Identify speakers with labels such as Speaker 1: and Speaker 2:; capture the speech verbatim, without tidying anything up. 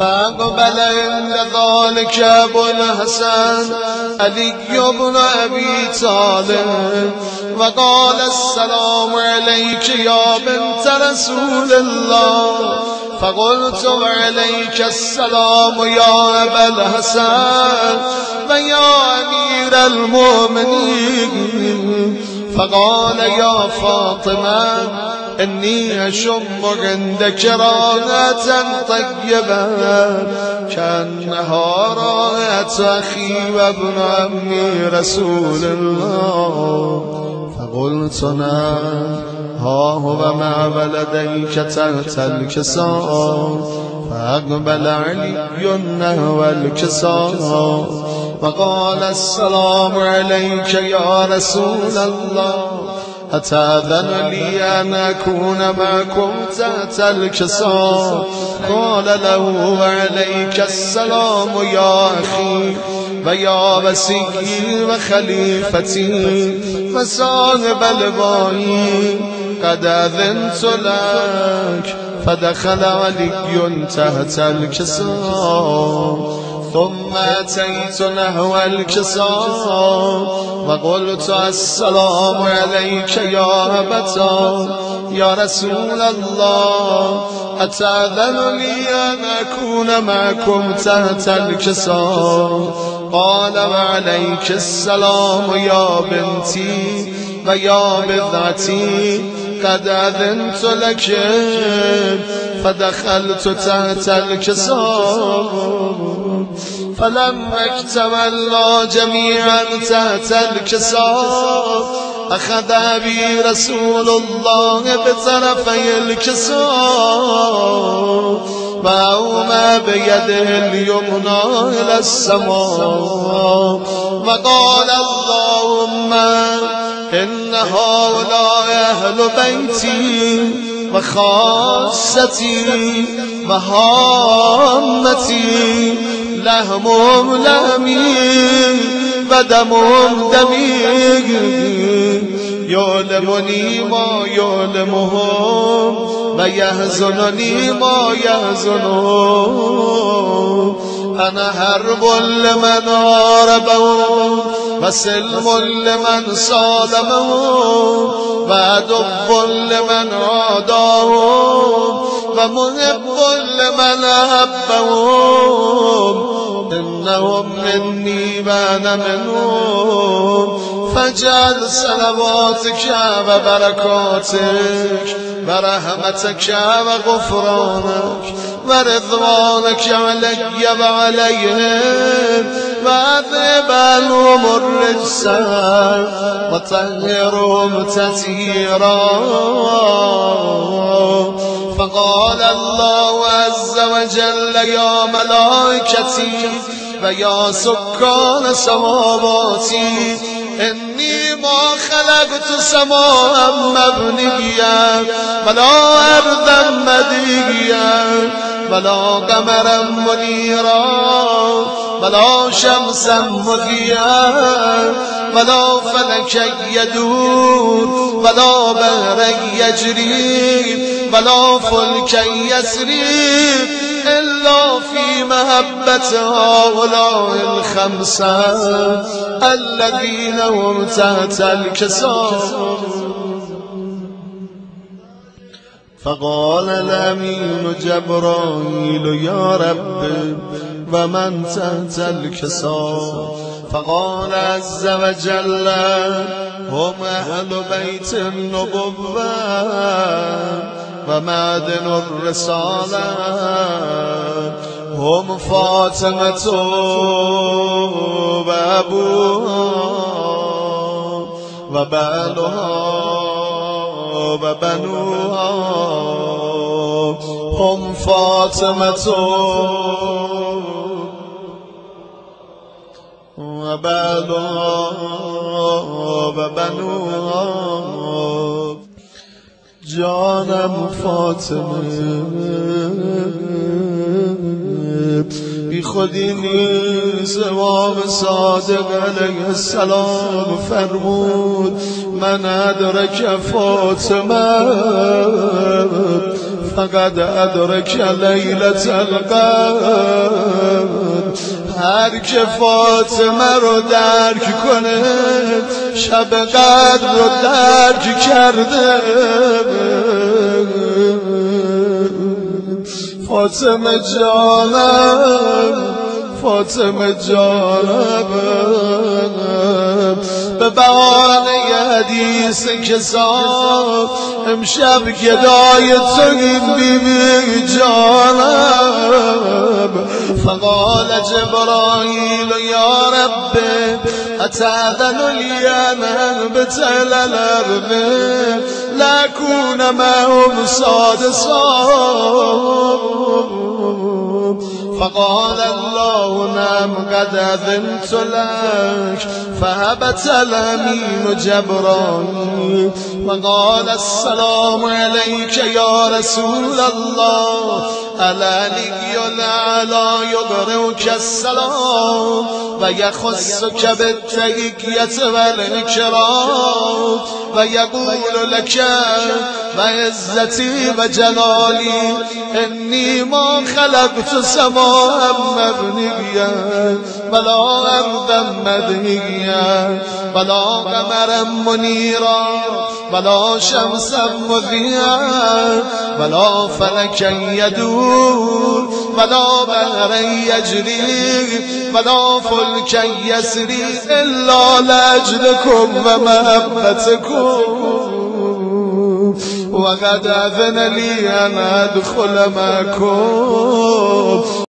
Speaker 1: فاقبل عند ذلك ابو الحسن علي بن ابي طالب وقال السلام عليك يا بنت رسول الله. فقلت وعليك السلام يا ابا الحسن ويا امير المؤمنين. فقال يا فاطمة إني أشم عندك رائحة طيبة كأنها رائحة أخي وابن عمي رسول الله. فقلت نعم ها هو مع ولديك تحت الكساء. فأقبل علي نحو الكساء وقال السلام عليك يا رسول الله أتأذن لي أن أكون معكم تحت الكساء؟ قال له وعليك السلام يا أخي ويا وسيلي وخليفتي وصاحب الباي قد أذنت لك. فدخل علي تحت الكساء ثم أتيت نحو الكساء وقلت السلام عليك يا أبتا يا رسول الله أتأذن لي أن أكون معكم تحت الكساء؟ قال وعليك السلام يا بنتي ويا بضعتي قد أذنت لك. فدخلت تحت الكساء فلما اكتملنا جميعا تحت الكساء أخذ أبي رسول الله بطرفي الكساء وأومى بيده اليمنى إلى السماء وقال اللهم إن هؤلاء أهل بيتي وخاصتي وهامتي لهمهم لهمي ودمهم دمي يؤلمني ما يؤلمهم ويحزنني ما يحزنهم. أنا حرب لمن حاربهم وسلم لمن صالمهم وعدو لمن عاداهم ومحب لمن أحبهم. إنهم مني وأنا منهم. فاجعل صلواتك وبركاتك ورحمتك وغفرانك ورضوانك علي وعليهم وأذهب عنهم الرجس وطهرهم تطهيرا. فقال الله عز وجل يا ملائكتي ويا سكان سماواتي إني ما خلقت سماء مبنيا ولا أرضا مديا ولا قمرا منيرا ولا شمسا مضيا ولا فلكا يدور ولا بحرا يجري ولا فلكا يسري إلا في محبة هؤلاء الخمسة الذين هم تحت الكساء. فقال الأمين جبرائيل يا رب ومن تحت الكساء؟ فقال عز وجل هم أهل بيت النبوة ومعدن الرسالة هم فاطمة وأبوها وبالها وبنوها. هم فاطمة وبالها وبنوها. جانم فاطمه بی خودی نیست. امام صادق علیه السلام فرمود من ادرک فاطمه فقد أدرك ليلة القدر. هر که فاطمه رو درک کنه شب قدر رو درک کرده. فاطمه جانم، فاطمه جانم، به بهانه حدیث کسان امشب گدای تو بیبی جانم. فقال جبرائیل یا رب اتأذن لی ان انبت الی الارض لأکون معهم سادسا. فقال الله نعم قد أذنت لك. فهبت الأمين جبرائيل وقال السلام عليك يا رسول الله. العلي الأعلى يقرئك السلام ويخصك بالتحية والإكرام ويقول لك وعزتي وجلالي إني ما خلقت سماء مبنيا ولا أرضا مدهيا ولا قمرا منيرا ولا شمسا مضيئا ولا فلكا يدور ولا بحرا يجري ولا فلكا يسري إلا لأجلكم ومحبتكم. وقد أذن لي أن أدخل معكم.